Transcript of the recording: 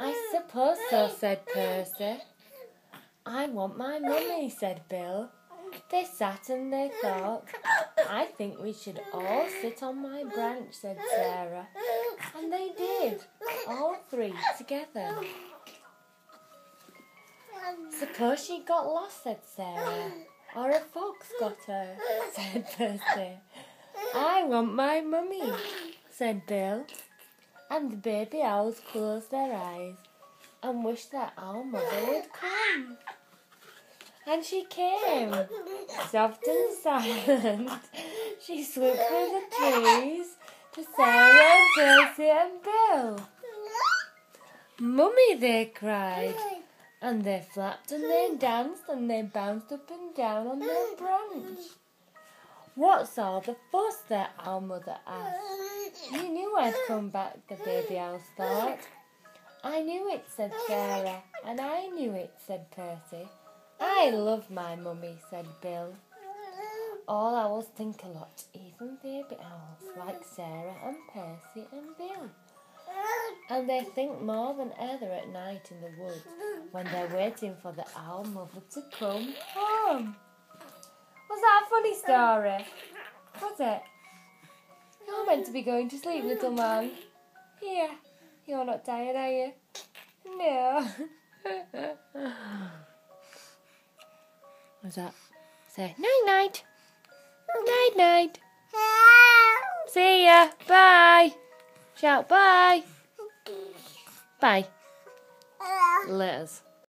I suppose so, said Percy. I want my mummy, said Bill. They sat and they thought. I think we should all sit on my branch, said Sarah. And they did, all three together. Suppose she got lost, said Sarah. Or a fox got her, said Percy. I want my mummy, said Bill. And the baby owls closed their eyes and wished that our mother would come. And she came, soft and silent. She swooped through the trees to Sarah and Percy and Bill. Mummy, they cried. And they flapped and they danced and they bounced up and down on their branch. What's all the fuss, their owl mother asked. You knew I'd come back, the baby owls thought. I knew it, said Sarah, and I knew it, said Percy. I love my mummy, said Bill. All owls think a lot, even baby owls, like Sarah and Percy and Bill. And they think more than ever at night in the woods when they're waiting for the owl mother to come home. Was that a funny story? Was it? You're meant to be going to sleep, little man. Here, you're not tired, are you? No. What's that? Say night-night. Night-night. See ya. Bye. Shout bye. Bye. Liz.